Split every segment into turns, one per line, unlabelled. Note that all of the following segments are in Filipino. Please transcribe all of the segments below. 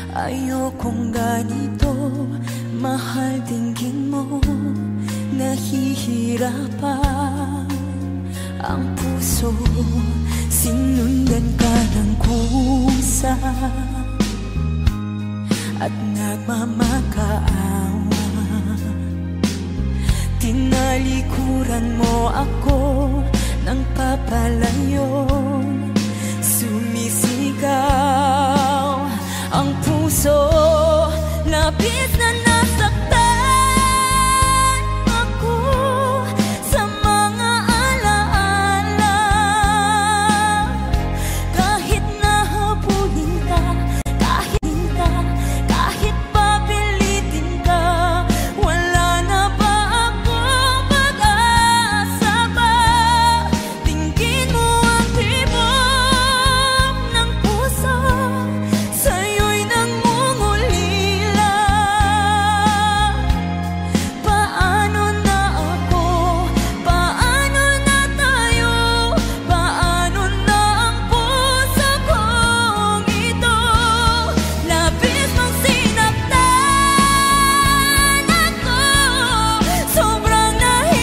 Ayokong ganito, mahal tingin mo, nahihirapan ang puso. Sinundan ka ng kusa at nagmamakaawa. Tinalikuran mo ako ng papalayo, sumisigaw ang puso, labis na nasaktan ako sa mga alaala. Kahit nahabulin ka, kahit papilitin ka, wala na ba akong pag-asa pa? Tingin mo ang tibok ng puso, sa'yo'y nangungulila. Paano na ako? Paano na tayo? Paano na ang puso kong ito? Labis mong sinaktan ako, sobrang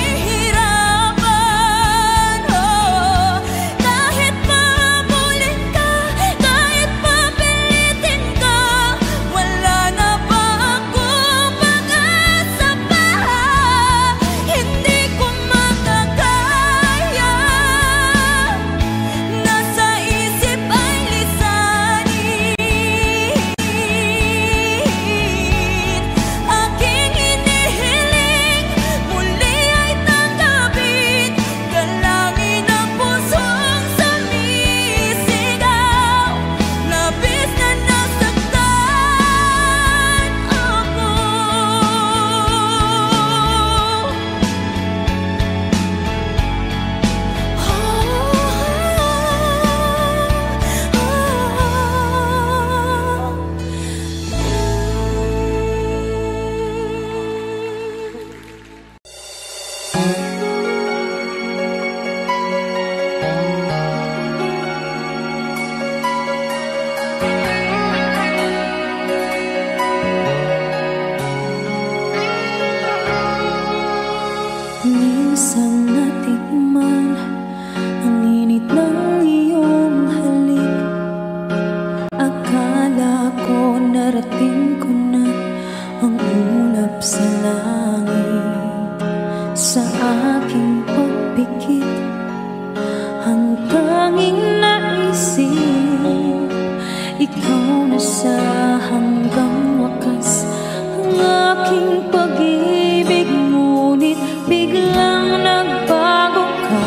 nahihirapan. Kahit pahabulin ka, kahit papilitin ka, wala na ba akong pag-asa pa? Hindi ko makakaya, nasa isip ay lisanin. Aking hinihiling, muli ay tanggapin, dalangin ang pusong sumisigaw. Labis na nasaktan ako. Minsan natikman ang init ng iyong halik. Akala ko narating ko na ang ulap sa langit. Sa aking pagpikit, ang tanging naisip, ikaw na sa hanggang wakas. Ang aking pag-ibig, ngunit biglang nagbago ka.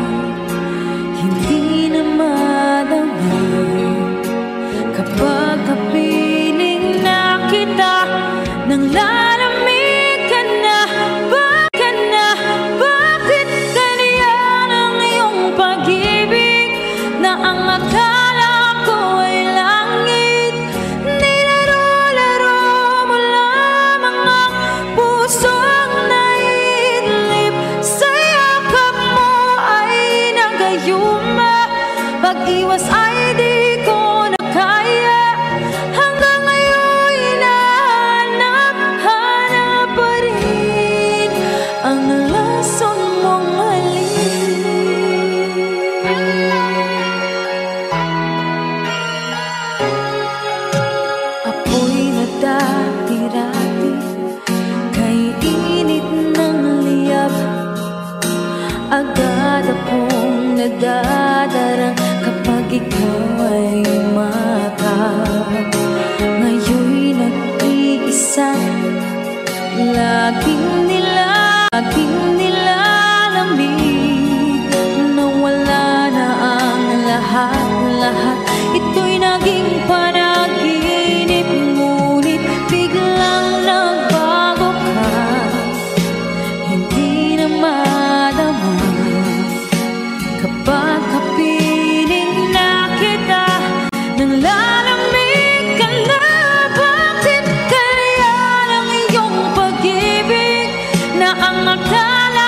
Hindi na madama kapag kapiling na kita, nang lalamig ka na. Bakit ganyan ang iyong pag-ibig, na ang akala ko ay langit? Nilaro-laro mo lamang ang pusong naiidlip. Sa yakap mo ay nagayuma, pag-iwas ay di ko na kaya. Hanggang ngayon hinahanap pa rin ang lason mong halik. Apoy na dati-dati, kay init ng liyab, agad akong nadadarang kapag ikaw ay umatap. Ngayon'y nag-iisa, laging nilalamig, nawala na ang lahat. Ito'y naging panaginip, ngunit biglang nagbago ka. Hindi na madama kapag kapiling na kita, nang lalamig ka na. Bakit kaya ang iyong pag-ibig, na ang akala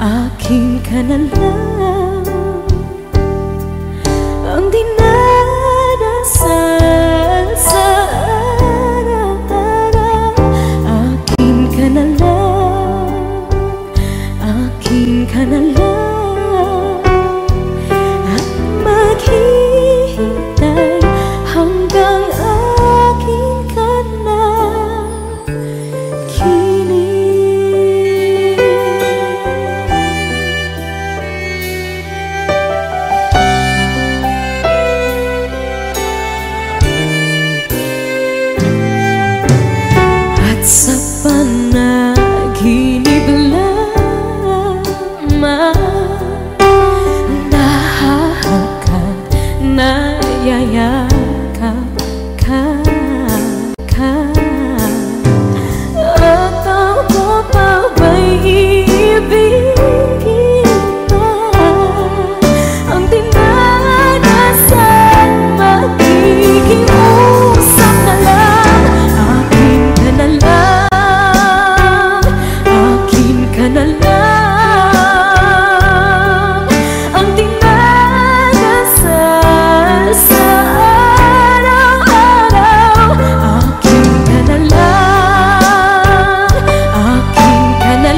akin ka na lang ang dinadasal sa araw-araw. Akin ka na lang, akin ka na lang, at maghihintay hanggang akin ka na kilig. At sa panaginip lamang nahahagkan, nayayakap ka. At ako pa ba'y iibigin pa? Ang dinadasal, makikiusap na lang. Akin ka na lang, akin ka na lang, ang dinadasal sa araw-araw. Akin ka na lang, akin ka na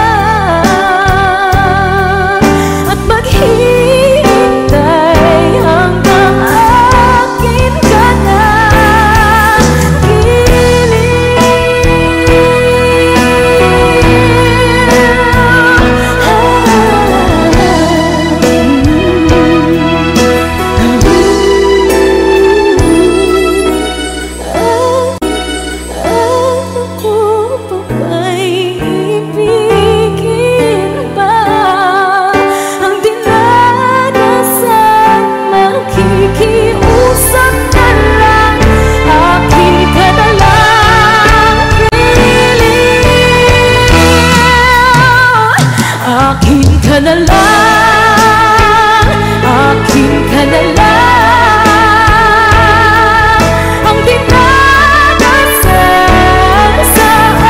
lang, at maghihintay hanggang akin ka na ako pa ba'y ibigin pa? Ang dinadasal, makikiusap na lang. Akin ka na lang, kilig. Akin ka na lang, akin ka na lang, ang dinadasal sa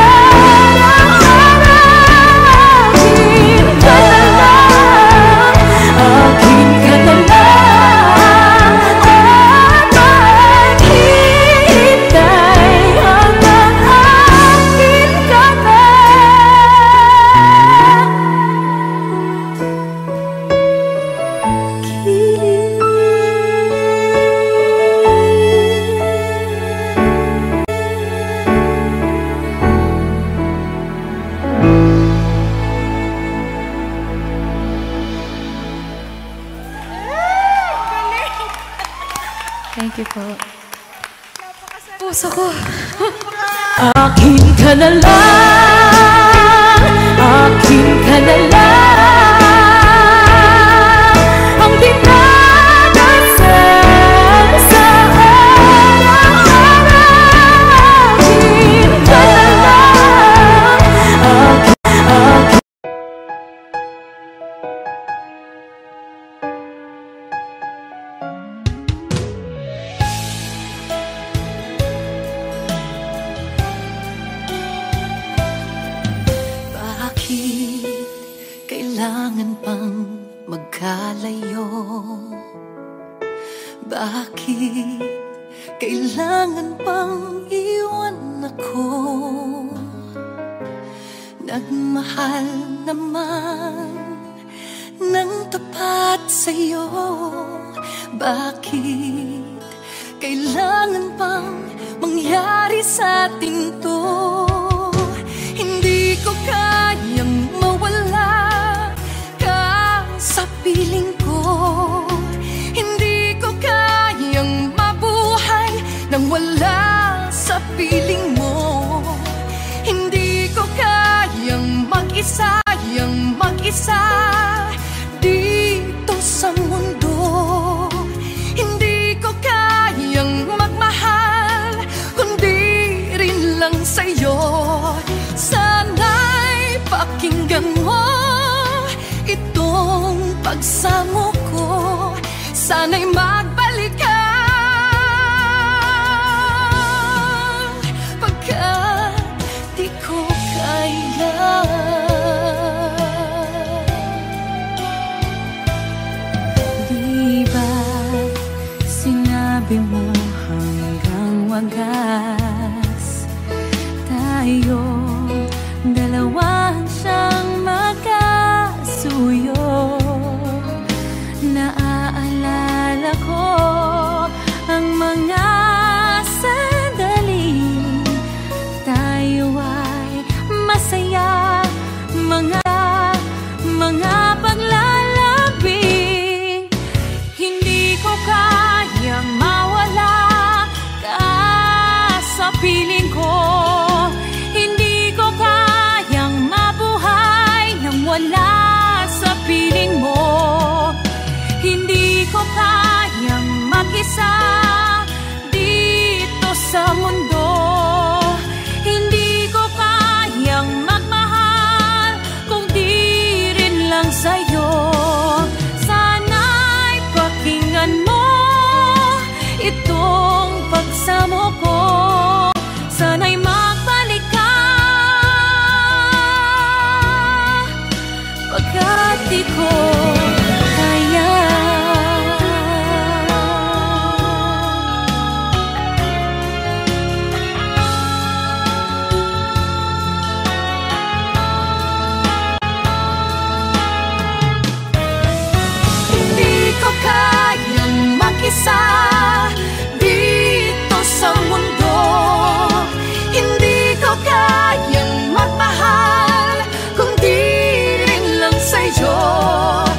araw-araw. Akin ka na lang, akin ka na lang, at maghihintay hanggang akin ka na
Thank you po. Puso ko.
Akin ka na lang, akin ka na lang, ang dinadasal sa araw-araw. Akin ka na lang, akin.
Bakit kailangan pang magkalayo? Bakit kailangan pang iwan ako? Nagmahal naman ng tapat sa'yo. Bakit kailangan pang mangyari sa atin to? Hindi ko kayang mawala ka sa piling ko. Hindi ko kayang mabuhay nang wala sa piling mo. Hindi ko kayang mag-isa dito sa mundo. Hindi ko kayang magmahal kundi rin lang sa'yo. Sana'y pakinggan mo itong pagsamo ko. Sana'y magbalik ka pagkat di ko kaya.
di ko kaya.
Hindi ko kayang mag-isa dito sa mundo. Hindi ko kayang magmahal kung di rin lang sa'yo.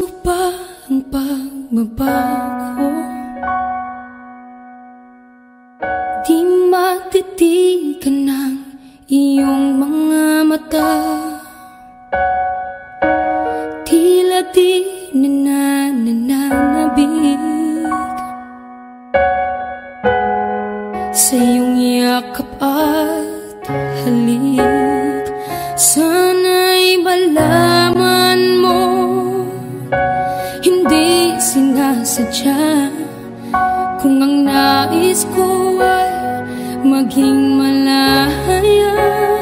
Gusto pa ang pagbabago, di matitigan ng iyong mga mata. Tila di nananabig sa iyong yakap at halik. Sana'y malaman mo, hindi sinasadya. Kung ang nais ko ay maging malaya,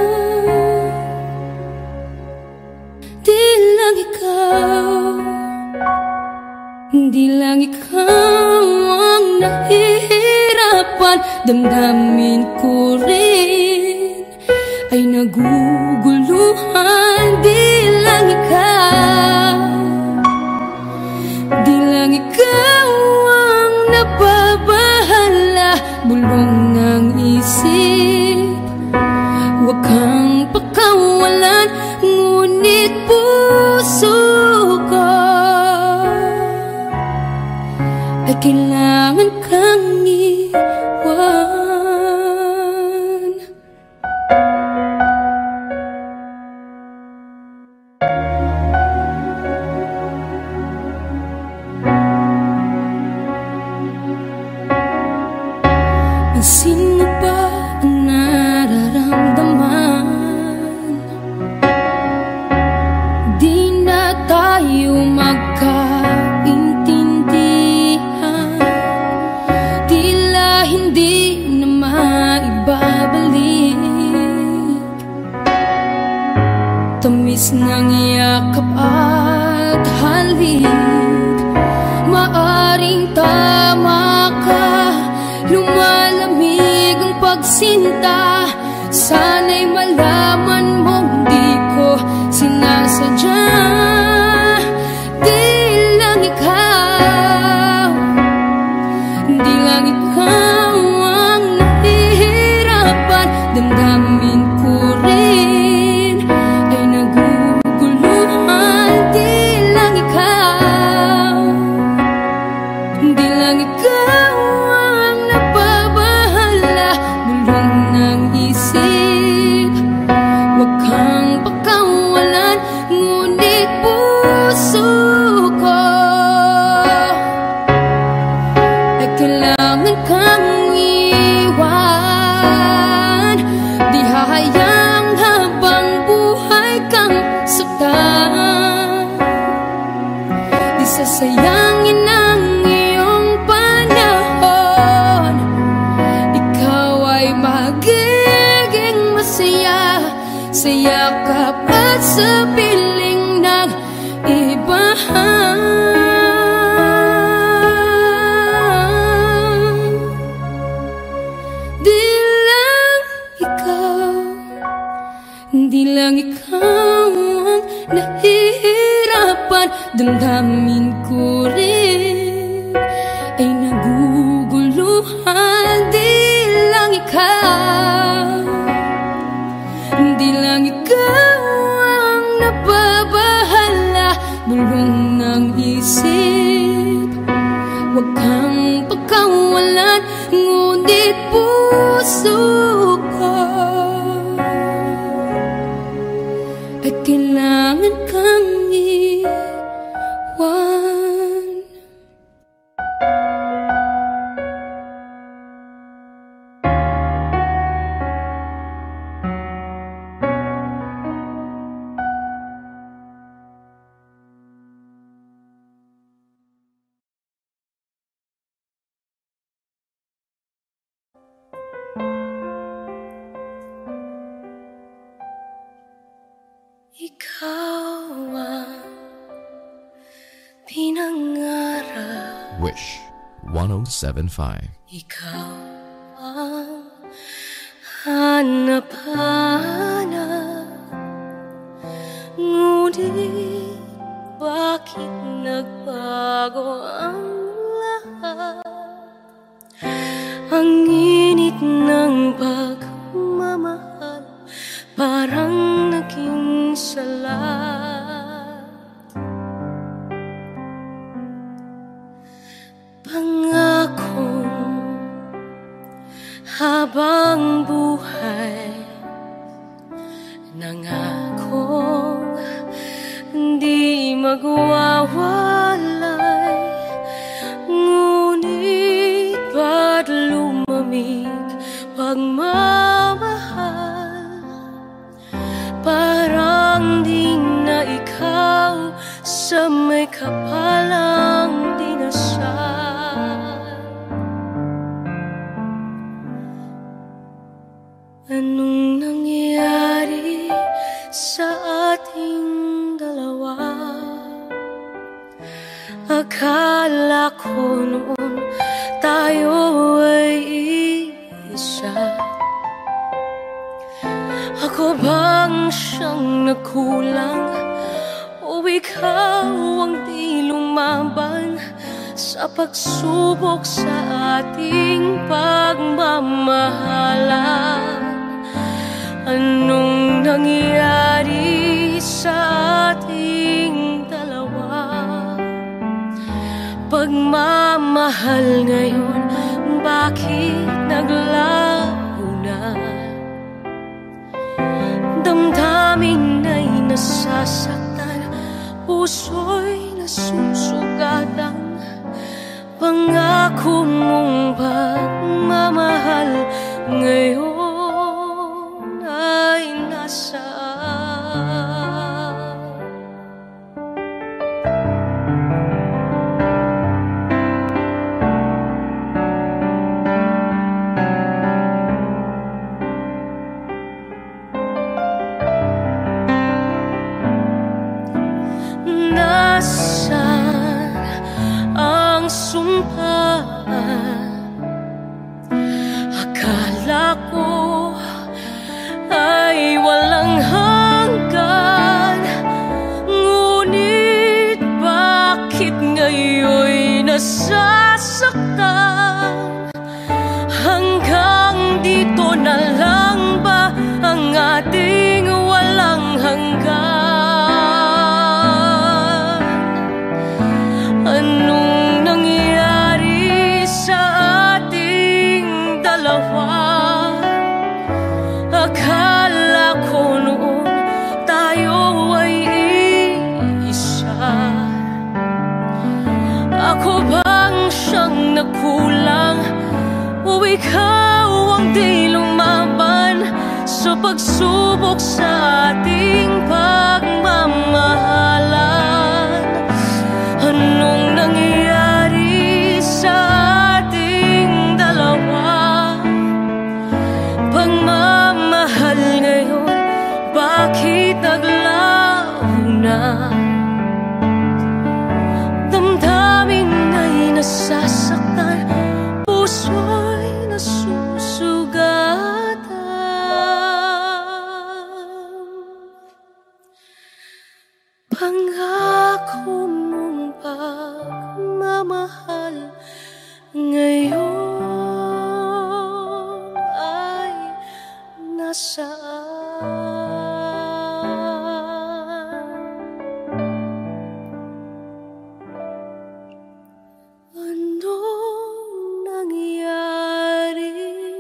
di lang ikaw, di lang ikaw ang nahihirapan. Damdamin ko rin ay naguguluhan. Di lang ikaw, di lang ikaw ang nababahala. Bulong ng isip, huwag kang pakawalan. Ngunit puso ko ay kailangan kang iwan. Pansin mo ba ang nararamdaman? Di na tayo magkaintindihan. Tila hindi na maibabalik tamis ng yakap at halik. Maaring tama ka, lumalamig ang pagsinta. Sana'y malaman mong di ko sinasadya. Di lang ikaw, di lang ikaw ang nahihirapan. Damdamin ko rin ay naguguluhan. Di lang ikaw, di lang ikaw ang nababahala. Bulong ng isip, huwag kang pakawalan. Ngunit puso ko ay kailangan kang iwan. Di hahayang habang buhay kang saktan. Di sasayangin ang iyong panahon. Ikaw ay magiging masaya sa yakap at sa piling ng iba. Di lang ikaw, di lang ikaw ang nahihirapan. Damdamin ko rin ay naguguluhan. Di lang ikaw, di lang ikaw ang nababahala. Bulong ng isip, huwag kang pakawalan. Ngunit puso ko ay kailangan kang iwan. Ikaw ang pinangarap,
Wish 107.5.
ikaw ang hanap-hanap. Ngunit bakit nagbago ang lahat? Ang init ng pagmamahal parang naging salat. ng buhay. Nangakong di magwawalay, ngunit ba't lumamig pagmamahal? Parang di na ikaw sa may kapalang dinasal. Anong nangyari sa ating dalawa? Akala ko noon tayo ay isa. Ako bang siyang nagkulang, o ikaw ang di lumaban sa pagsubok sa ating pagmamahalan? Anong nangyari sa ating dalawa? Pagmamahal ngayon, bakit naglaho na? Damdamin ay nasasaktan, puso'y nasusugatan. Pangako mong pagmamahal ngayon ay nasaan? Nasaan ang sumpaan? Akala ko ay walang hanggan, ngunit bakit ngayon'y nasasaktan? Hanggang dito na lang ba ang ating walang hanggan? Anong nangyari sa ating dalawa? Akala ko noon tayo ay isa. Ako bang siyang nagkulang, o ikaw ang di lumaban sa pagsubok sa ating pagmamahalan? Anong nangyari sa ating dalawa? Pagmamahal ngayon, bakit naglaho na? Damdamin ay nasasaktan, puso'y nasusugatan. Pangako mong pagmamahal ngayon ay nasaan? Anong nangyari?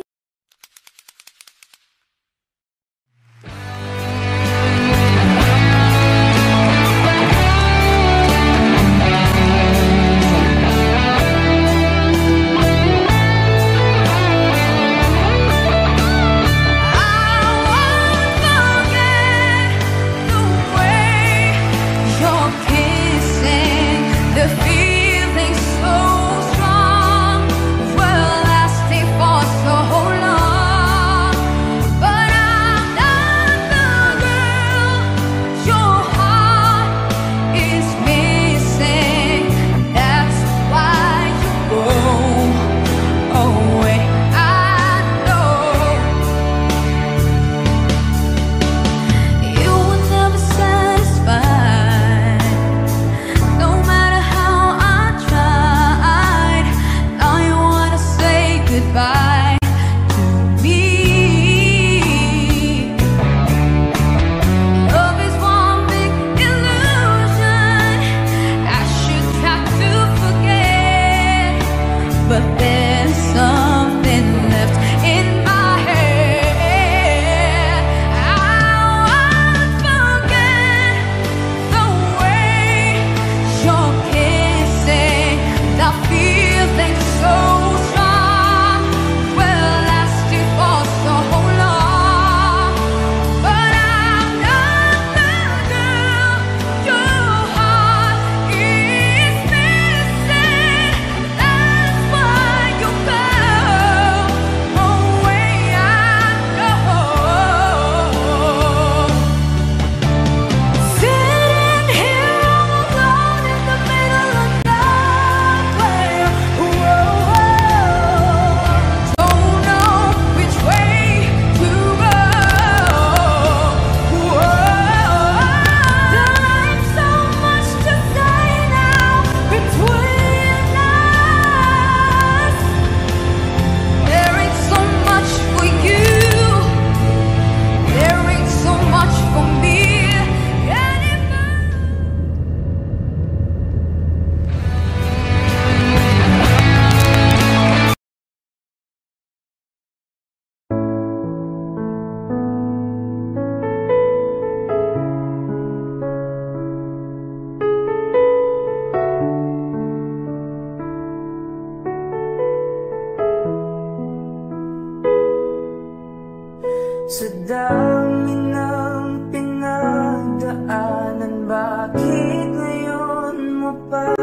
but there's something left in my head.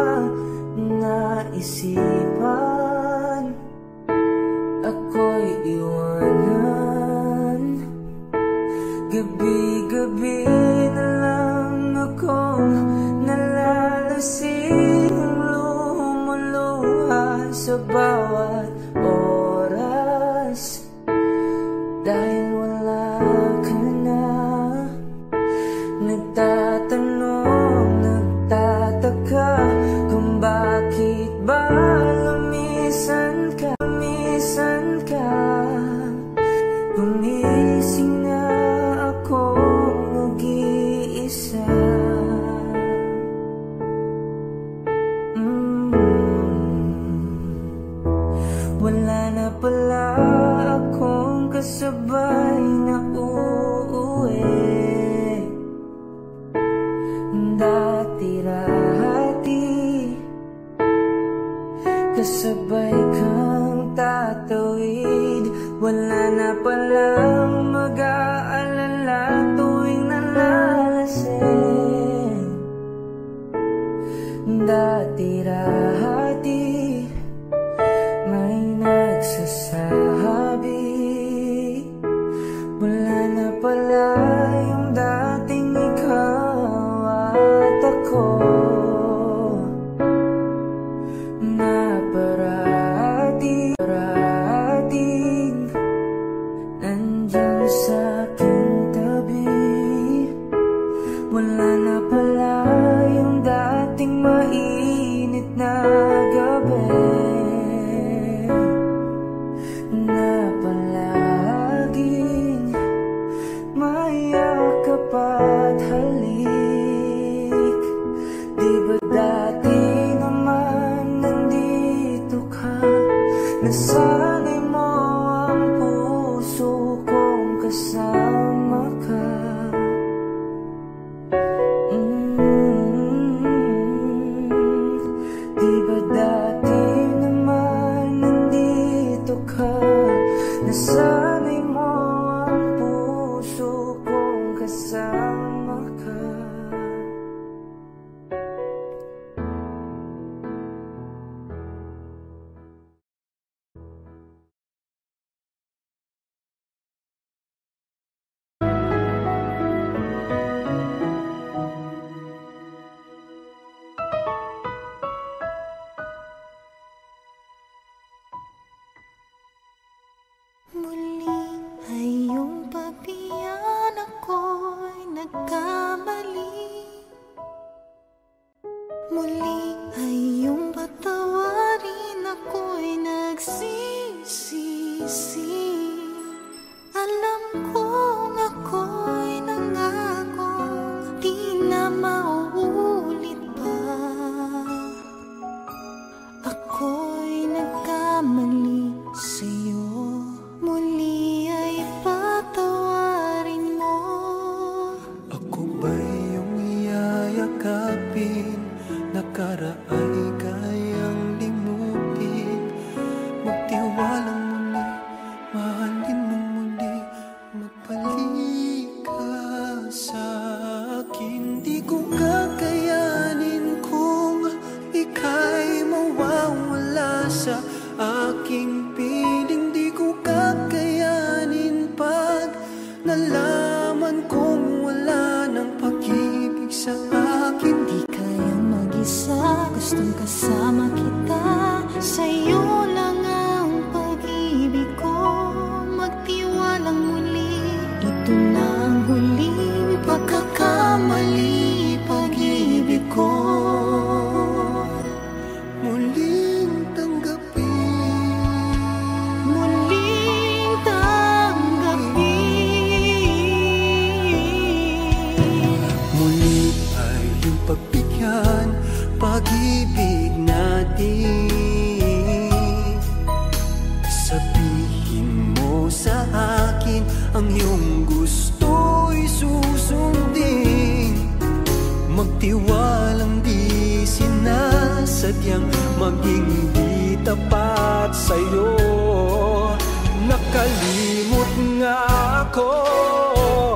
naisipan ako'y iwanan. Gabi-gabi na lang akong nalalasing, lumuluha sa bawat oras. Dahil wala ka na, nagtatanong, nagtataka kung bakit ba lumisan ka, lumisan ka. Gumising na akong mag-iisa. Wala na pala akong kasabay na uuwi. Dati-rati kasabay kang tatawid. Wala na palang mag-aalala tuwing nalalasing. Dati-rati may nagsasabi, wala na pala yung dating ikaw at ako, na parating nandyan sa aking tabi. Wala na pala yung dating mainit na gabi, na palaging mayakap at halik. Di ba dati naman nandito ka, nasanay mo ang puso kong kasama ka. Di ba dati naman nandito ka, nasanay mo ang puso kong kasama ka.
Muling ay iyong pagbigyan, ako'y nagkamali. Muling ay iyong patawarin, ako'y nagsisisi. Alam kong ako'y nangakong di na mauulit pa. Ako'y nagkamali sa'yo. Muli ay patawarin mo.
Ako ba'y iyong iyayakapin? Nakaraay kayang limutin. Magtiwalang muli, mahalin mo muli. Magbalik ka sa akin. Di ko kakayanin kung ika'y mawawala sa aking piling. Di ko kakayanin pag nalaman kong wala ng pag-ibig sa akin.
Di kayang mag-isa, gustong kasama kita. Sa'yo lang ang pag-ibig ko. Magtiwalang muli, ito na ang huling pagkakamali. Pag-ibig ko
Muling tanggapin,
muling tanggapin.
muli ay iyong pagbigyan, pag-ibig natin. Sabihin mo sa akin ang iyong gusto'y susundin. Magtiwalang di sinasadyang maging di tapat sa'yo. Nakalimot nga ako,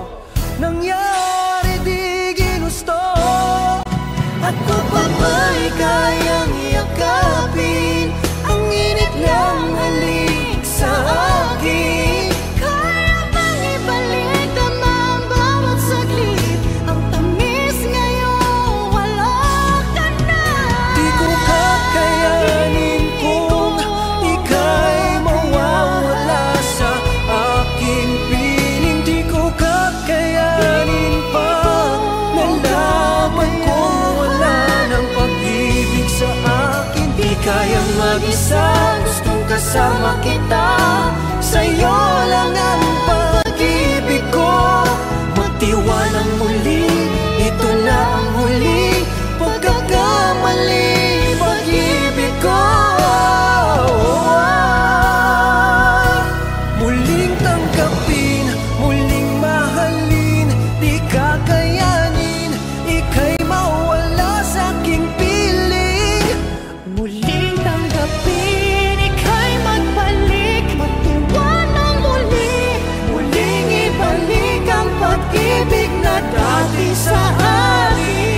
nangyari di ginusto.
Ako pa ba'y
kayang yakapin ang init ng halik sa akin.
Kaya bang ibalik ang bawat saglit? Ang tamis ngayon wala ka na.
Di ko kakayanin kung ika'y mawawala sa aking piling. Di ko kakayanin pag nalaman kong wala ng pag-ibig sa akin. Di kayang mag-isa, gustong kasama kita. Sa'yo lang ang pag-ibig ko. Magtiwalang muli, ito na ang huling pagkakamali. Pag-ibig ko muling tanggapin, muling mahalin. Di kakayanin, ika'y mawala sa aking piling.
Muling tanggapin, ika'y magbalik. Magtiwalang muli,
Muling ibalik ang pag-ibig na dati sa akin.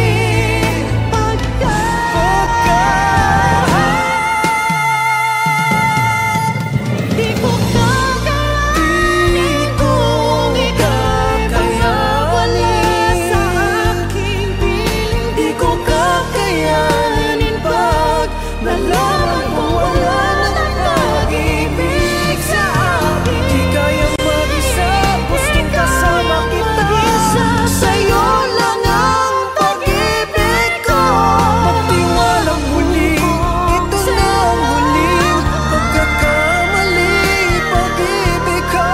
di ko kakayanin kung ika'y wala sa aking piling.
Di ko kakayanin pag nalaman ko wala ng pag-ibig sa akin. Di kayang mag-isa, gustong kasama kita. Sa'yo lang ang pag-ibig ko. Magtiwalang muli, ito na ang huling pagkakamali. Pag-ibig ko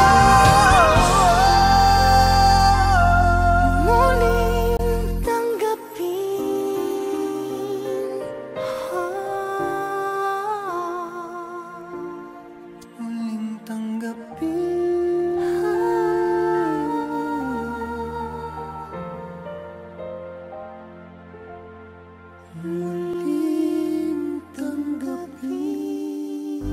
Muling tanggapin.
muling tanggapin. Muling tanggapin.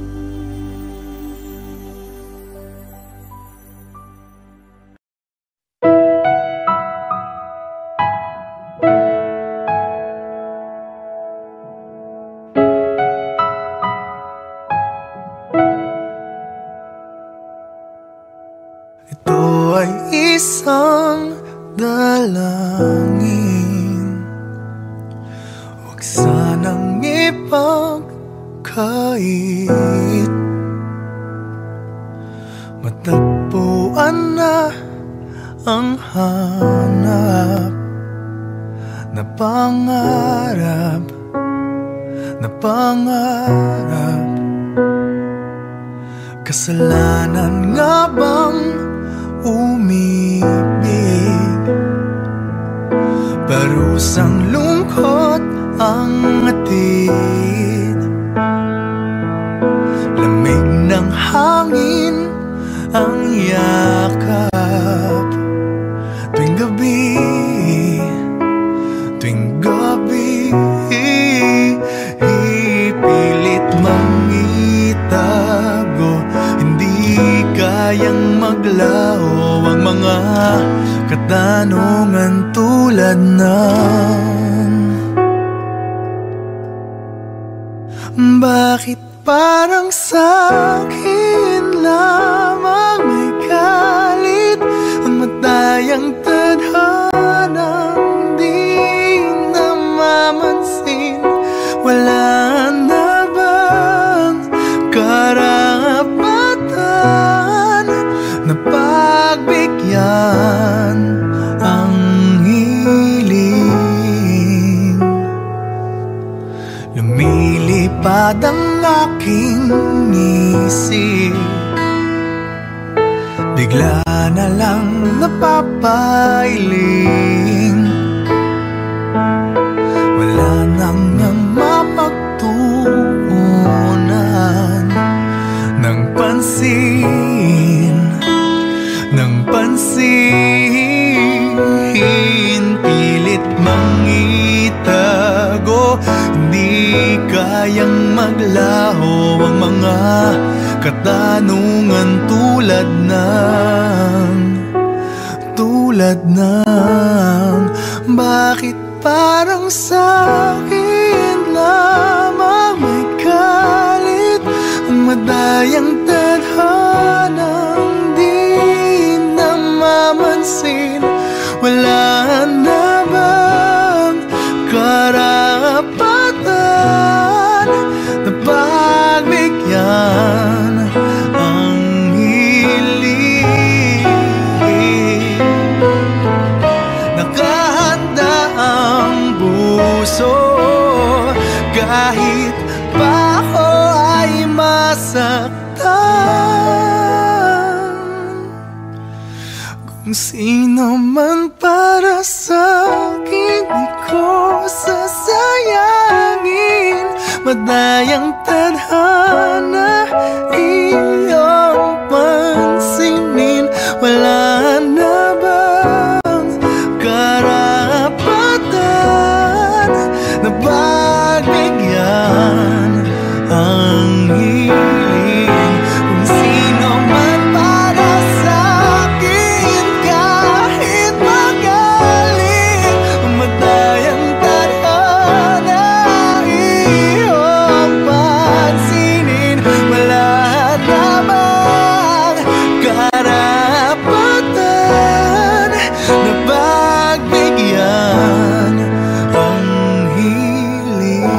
Ito ay isang dalangin, huwag sanang ipagkait. Matagpuan na ang hanap na pangarap, na pangarap. Kasalanan nga bang umibig? Parusang lungkot ang atid, lamig ng hangin ang yakap. Tuwing gabi, tuwing gabi, ipilit mangitago. Hindi kayang maglaho ang mga katanungan tulad ng bakit parang sa'kin lamang may galit ang matayang tadhanang di namamansin? Wala na bang karapatan na pagbigyan ang hiling? Lumilipad ang aking isip, bigla na lang napapailing. Wala nang mapagtuunan ng pansin, ng pansin. Pilit mangitago, hindi kayang maglaho ang mga katanungan tulad ng bakit parang sa'kin lamang may galit. Ang madayang tadhanang di namamansin. Wala na bang karapatan na pagbigyan ang hiling? Nakahanda ang puso kahit pa ako ay masaktan. Kung sino man para sa'kin, di ko sasayangin. Madayang tadhana, iyong pansinin. Wala na bang karapatan na pagbigyan ang hiling? Kung sino man para sa'kin, kahit magaling, madayang tadhana, iyong pansinin. Wala na bang karapatan na pagbigyan ang hiling?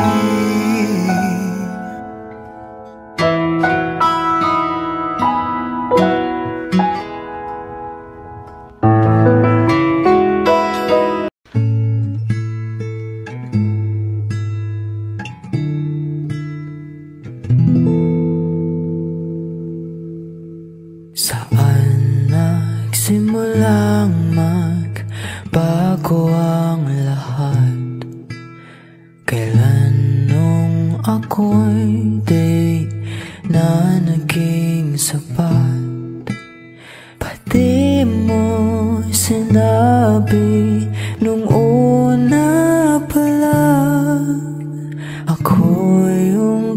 Saan nagsimulang magbago ang lahat? Kailan nung ako'y di na naging sapat? Pati mo sinabi nung una pa lang, ako yung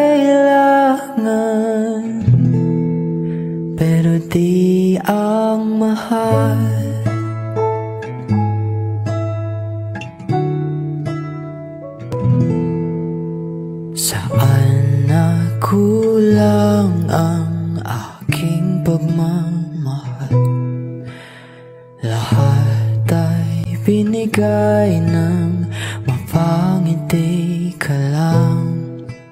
kailangan, pero di ang mahal. Saan nakulang ang aking pagmamahal? Lahat ay binigay ng mapangiti ka lang.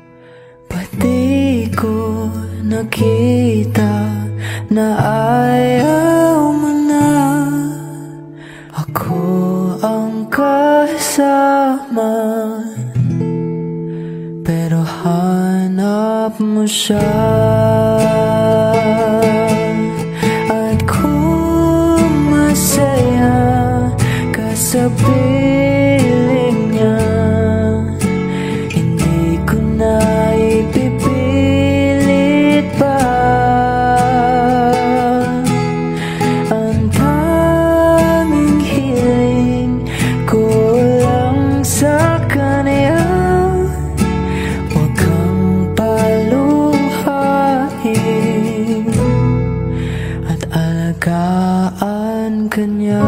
Pati ko nakita na ayaw mo na. Ako ang kasama, pero hanap mo siya. At kung masaya ka sa piling niya, hindi ko na ipipilit pa. Ang tanging hiling ko lang sa kanya, huwag kang paluhain at alagaan kanya.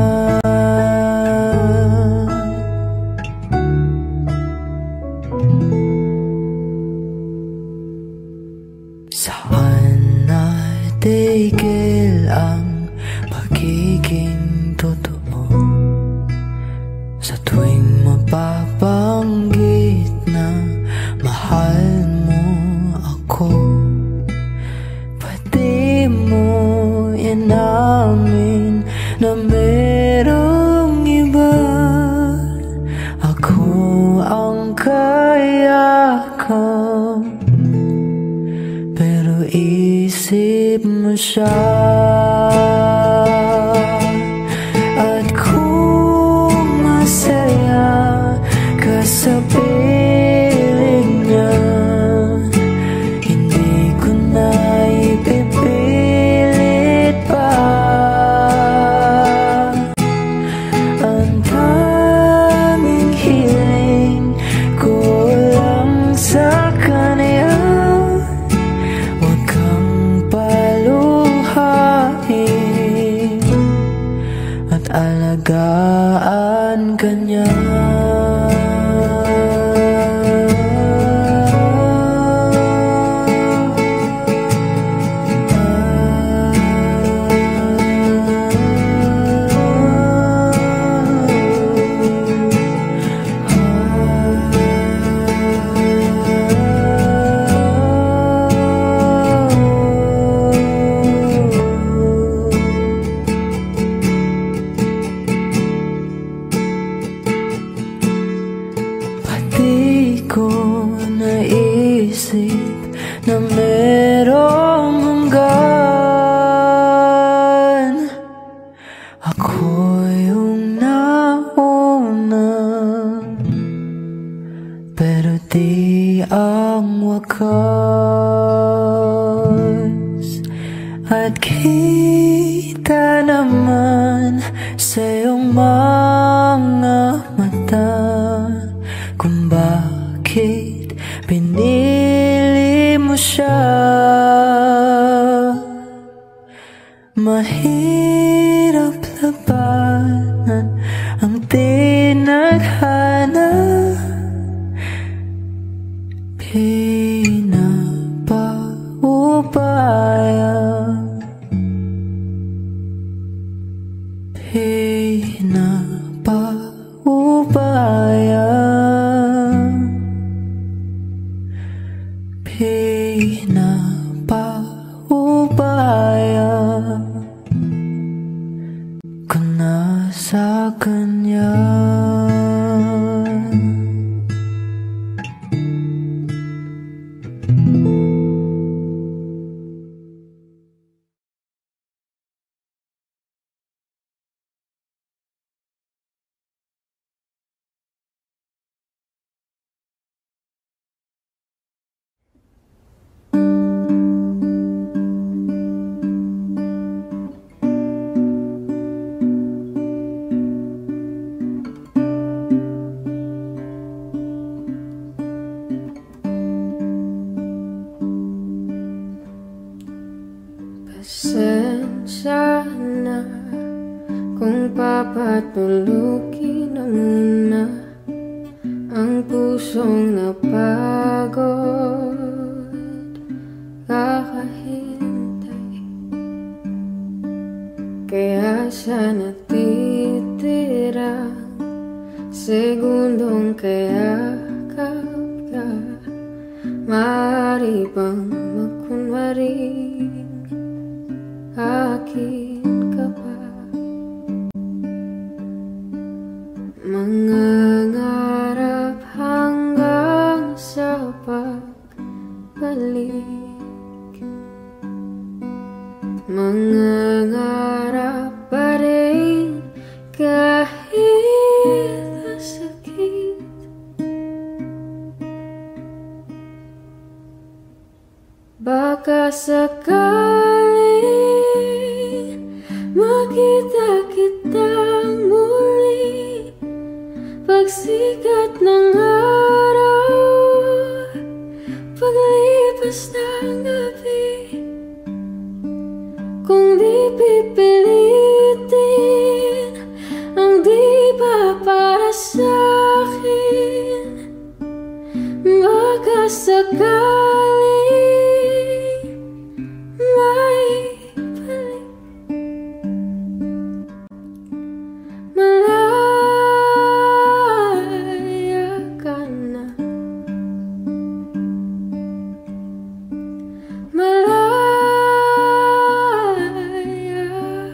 Saan natigil ang pagiging totoo? Sa tuwing mapabanggit na mahal mo ako, pati mo inamin na merong iba. Ako ang kayakap, pero isip mo siya. At kung masaya ka sa piling niya, hindi ko na ipipilit pa. Ang tanging hiling ko lang sa kanya, huwag kang paluhain at alagaan kanya. ko naisip na merong hanggan. Ako yung nauna, pero di ang wakas. At kita naman sa iyong mga mata kung bakit pinili mo siya. Mahirap labanan ang tinadhana, pinapaubaya, pinapaubaya, pinapaubaya ko na sa kanya.
Pasensya na kung papatulukin na muna ang pusong napagod kakahintay. Kaya sa natitirang segundong kayakap ka, maaari bang makunwaring akin ka pa? Mangangarap hanggang sa pagbalik, mangangarap pa rin kahit masakit. Baka sakaling makita kitang muli pagsikat ng araw, paglipas ng gabi. Kung di pipilitin ang di ba para sa'kin, baka sakaling may balik. Malaya ka na, malaya.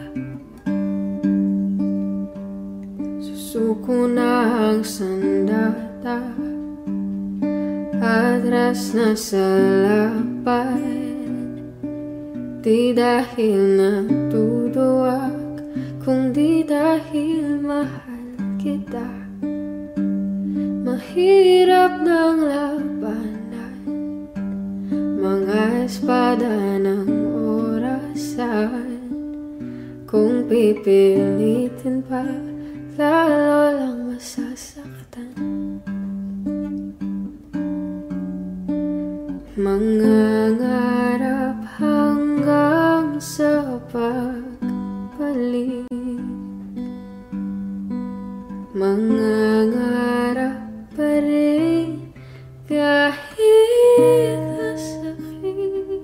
Susuko na ang sandata, atras na sa lapay. Di dahil natuduwag, kundi dahil mahal kita. Mahirap ng labanan, mga espada ng orasan. Kung pipilitin pa, lalo lang masasaktan. Mangangarap hanggang sa pagbalik, mangangarap pa rin kahit masakit.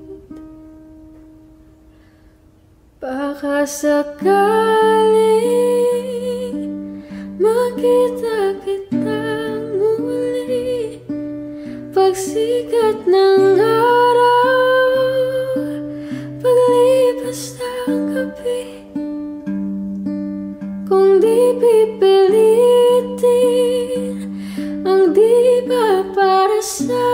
Baka sakaling makita kitang muli pagsikat ng araw, paglipas ng gabi. Kung di pipilitin ang di ba para sa